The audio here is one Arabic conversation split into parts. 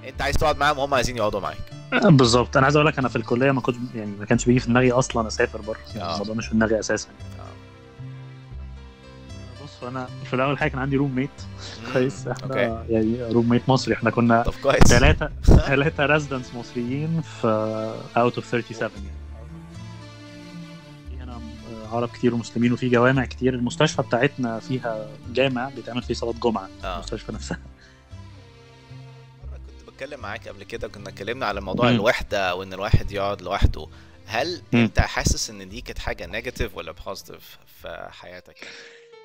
انت عايز تقعد معاهم وهم عايزين يقعدوا معاك. بالظبط. انا عايز اقول لك انا في الكليه ما كنتش يعني ما كانش بيجي في دماغي اصلا اسافر بره، يعني الموضوع مش في دماغي اساسا. بص انا في الاول حاجه كان عندي روم ميت كويس، احنا يعني روم ميت مصري، احنا كنا ثلاثه ريزيدنتس مصريين في اوت اوف 37 يعني هنا عرب كتير ومسلمين وفي جوامع كتير. المستشفى بتاعتنا فيها جامع بيتعمل فيه صلاه جمعه المستشفى نفسها. كنت بتكلم معاك قبل كده، كنا اتكلمنا على موضوع الوحده وان الواحد يقعد لوحده. هل انت حاسس ان دي كانت حاجه نيجاتيف ولا بوزيتيف في حياتك يعني؟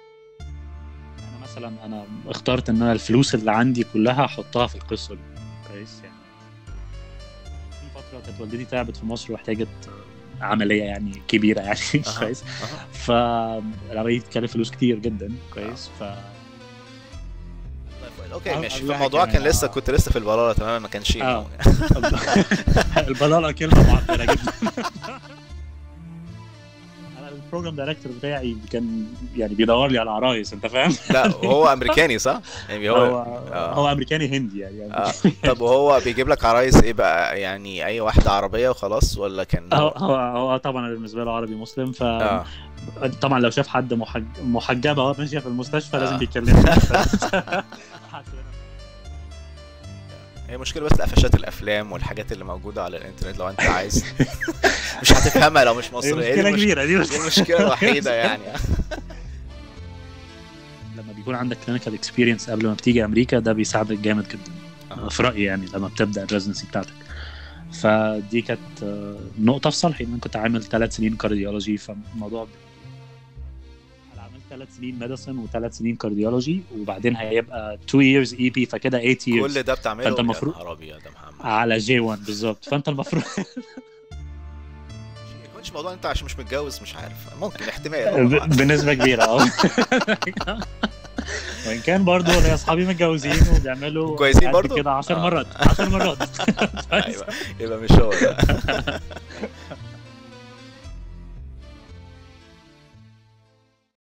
مثلا انا اخترت ان انا الفلوس اللي عندي كلها احطها في القصه دي كويس. يعني في فتره كانت والدتي تعبت في مصر واحتاجت عمليه يعني كبيره يعني كويس. فالعمليه تكلف فلوس كتير جدا كويس. اوكي ماشي. فالموضوع كان لسه كنت لسه في البلاله تماما، ما كانش البلاله كلمه معبره جدا. البروجرام دايركتور بتاعي كان يعني بيدور لي على عرايس، انت فاهم؟ لا هو امريكاني صح؟ يعني هو امريكاني هندي يعني. طب وهو بيجيب لك عرايس ايه بقى؟ يعني اي واحده عربيه وخلاص ولا كان هو طبعا بالنسبه له عربي مسلم، ف طبعا لو شاف حد محجبه ماشيه في المستشفى لازم بيتكلم. هي مشكله بس قفشات الافلام والحاجات اللي موجوده على الانترنت، لو انت عايز مش هتفهمها لو مش مصري. مشكله كبيره دي المشكله الوحيده يعني. لما بيكون عندك كلينيكال اكسبيرينس قبل ما بتيجي امريكا ده بيساعدك جامد جدا في رايي يعني لما بتبدا الريزنسي بتاعتك. فدي كانت نقطه في صالحي ان انا كنت عامل 3 سنين كارديولوجي. فالموضوع انا عملت 3 سنين ميديسن و3 سنين كارديولوجي وبعدين هيبقى 2 years EP، فكده 8 years. كل ده بتعمله فانت المفروض عربي يا ده محمد على J1 بالظبط. فانت المفروض مش موضوع انت عشان مش متجوز مش عارف، ممكن احتمال بنسبه كبيره وان كان برضو انا اصحابي متجوزين وبيعملوا كويسين برضو كده 10 مرات 10 مرات. ايوه يبقى مش هو ده.